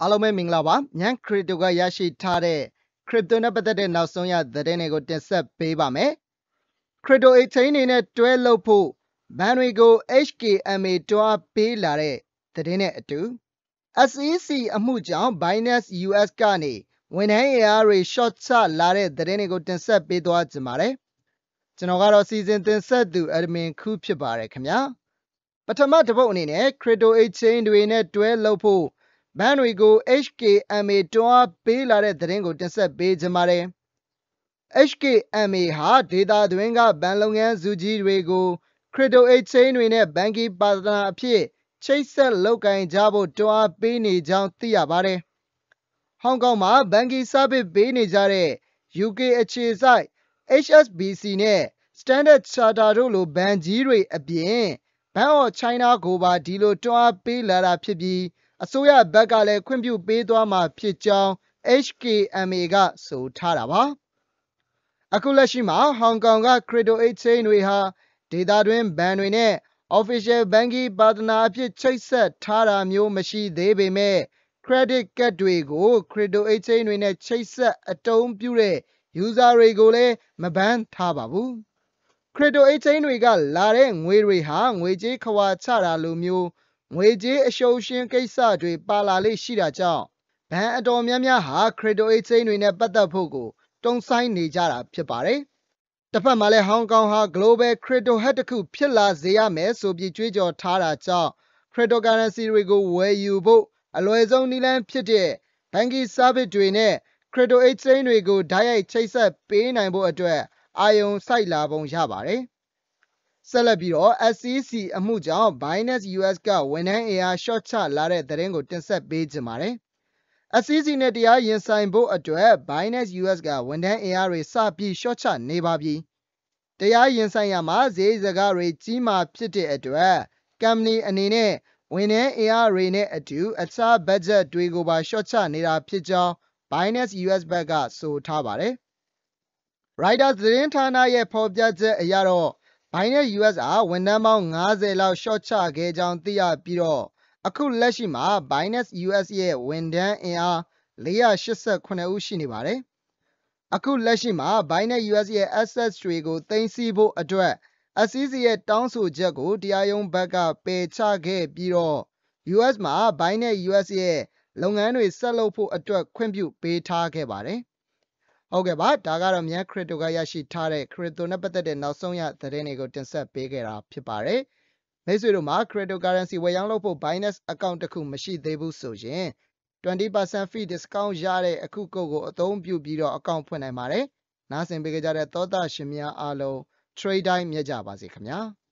Alome Minglaba, myancrypto ga yashi tare, crypto na patate now sonya the denego tensep payba Crypto 18 in a 12 lopo, Banwigo HKMA to a pay lare, the dene 2. SEC Amujam, Binance US Gani, when I are short sa lare, the denego tensep pedwa zamare. Janogaro season tensep do admin coup pibare kamya. But a matter of crypto 18 in a 12 lopo. Banwigo HKMA to a pay lare, the denego tensep pay zamare. HKMA ha data doinga banlongan zuji rego crypto exchange တွေနဲ့ banking ပါဒနာအဖြစ်ချိတ်ဆက်လုပ်ကိုင်ကြဖို့တွန်းအားပေးနေကြောင်းသိရပါတယ်။ဟောင်ကောင်မှာ banking service ပေးနေကြတဲ့ UK အခြေစိုက် HSBC နဲ့ Standard Chartered တို့လိုဘဏ်ကြီးတွေအပြင် Bank of China ကိုပါဒီလိုတွန်းအားပေးလာတာဖြစ်ပြီးအစိုးရဘက်ကလည်းခွင့်ပြုပေးသွားမှာဖြစ်ကြောင်း HKMA ကဆိုထားတာပါ။အခုလက်ရှိမှာဟောင်ကောင်က crypto exchange တွေဟာဒေတာတွင်ဘဏ်တွေနဲ့ official banking ပါဒနာအဖြစ်ချိတ်ဆက်ထားတာမျိုးမရှိသေးပေမဲ့ credit card တွေကို crypto exchange တွေနဲ့ချိတ်ဆက်အသုံးပြုတဲ့ user တွေကိုလည်းမဘန်းထားပါဘူး။ crypto exchange တွေကလာတဲ့ငွေတွေဟာငွေကြေးခွာချတာလိုမျိုးငွေကြေးအရှုံးရှင်းကိစ္စတွေပါလာလေ့ရှိတာကြောင့်ဘဏ်အတော်များများဟာ crypto exchange တွေနဲ့ပတ်သက်ဖို့ကိုတုံ့ဆိုင်နေကြတာဖြစ်ပါတယ်။တစ်ဖက်မှာလည်းဟောင်ကောင်ဟာ global crypto hub တစ်ခုဖြစ်လာစေရမယ်ဆိုပြီးကြွေးကြော်ထားတာကြောင့် cryptocurrency တွေကိုဝယ်ယူဖို့အလွယ်ဆုံးနည်းလမ်းဖြစ်တဲ့ banking service တွေနဲ့ crypto exchange တွေကိုဓာတ်ရိုက်ချိတ်ဆက်ပေးနိုင်ဖို့အတွက်အာရုံစိုက်လာပုံရပါတယ်။ဆက်လက်ပြီးတော့ SEC အမှုကြောင့် Binance US ကဝန်ထမ်းအင်အားရှော့ချလာတဲ့သတင်းကိုတင်ဆက်ပေးခြင်းပါတယ်။ SEC နဲ့တရားရင်ဆိုင်ဖို့အတွက် Binance US ကဝန်ထမ်းအင်အားတွေစပြီးရှော့ချနေပါပြီ။တရားရင်ဆိုင်ရမှာဈေးစကားတွေကြီးမှာဖြစ်တဲ့အတွက် company အနေနဲ့ဝန်ထမ်းအင်အားတွေနဲ့အတူအခြား budget တွေကိုပါရှော့ချနေတာဖြစ်ကြောင်း Binance US ဘက်ကဆိုထားပါတယ်။ Reuters သတင်းဌာနရဲ့ဖော်ပြချက်အရတော့ Binance US ကဝန်ထမ်းပေါင်း50လောက်ရှော့ချခဲ့ကြောင်းသိရပြီးတော့အခုလက်ရှိမှာ Binance US ရဲ့ဝန်ထမ်းအင်အား489ဦးရှိနေပါတယ်။အခုလက်ရှိမှာ Binance US ရဲ့ assets တွေကိုသိမ်းဆည်းဖို့အတွက် SEC ရဲ့တောင်းဆိုချက်ကိုတရားရုံးဘက်ကပယ်ချခဲ့ပြီးတော့ US မှာ Binance US ရဲ့လုပ်ငန်းတွေဆက်လုပ်ဖို့အတွက်ခွင့်ပြုပေးထားခဲ့ပါတယ်။ဟုတ်ကဲ့ပါဒါကတော့မြန် crypto ကရရှိထားတဲ့ crypto နဲ့ပတ်သက်တဲ့နောက်ဆုံးရသတင်းတွေကိုတင်ဆက်ပေးခဲ့တာဖြစ်ပါတယ်။မိတ်ဆွေတို့မှာ cryptocurrency ဝယ်ရောင်းလုပ်ဖို့ Binance account တစ်ခုမရှိသေးဘူးဆိုရင်20% fee discount ရတဲ့အခု code ကိုအသုံးပြုပြီးတော့ account ဖွင့်နိုင်ပါတယ်။နားဆင်ပေးကြတဲ့သောတာရှင်များအားလုံး trade time မြတ်ကြပါစေခင်ဗျာ။